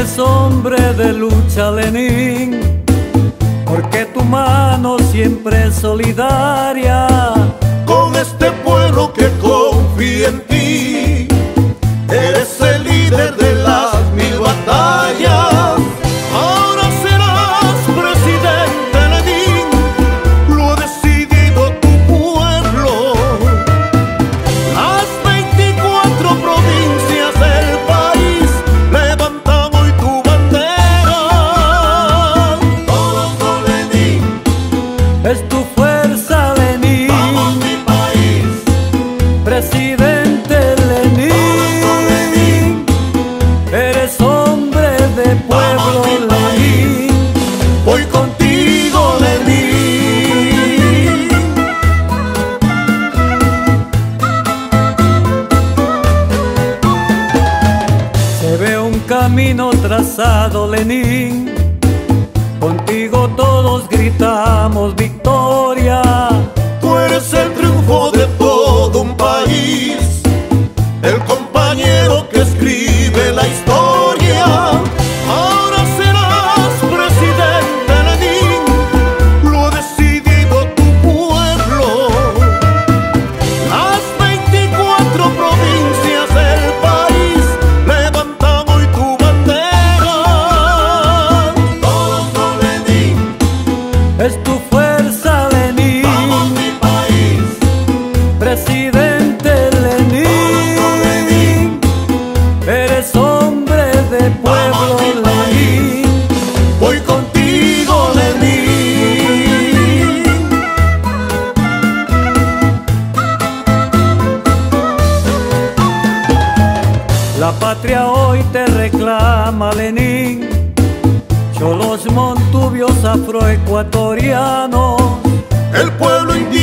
eres hombre de lucha, Lenin, porque tu mano siempre es solidaria con este pueblo que confía en ti. Eres el líder de las 1000 batallas. Ahora serás presidente, Lenin, lo ha decidido tu pueblo. Las 24 provincias del país levantan hoy tu bandera. Todos con Lenin, es tu fuerza, Lenin. vamos mi país, Presidente Lenin, eres hombre de pueblo, vamos mi país, Lenin. voy contigo, Lenin. Se ve un camino trazado, Lenin, contigo todos gritamos victoria. Tú eres el triunfo de todo un país, el compañero que escribe la historia. Ahora serás presidente, Lenin, lo ha decidido tu pueblo. Las 24 provincias del país levantan hoy tu bandera. Todos con Lenin, Es tu fuerza, Lenin. vamos mi país, Presidente Lenin, eres hombre de pueblo, vamos mi país, Lenin. voy contigo, Lenin. La patria hoy te reclama, Lenin. Cholos, montubios, afroecuatorianos, El pueblo indígena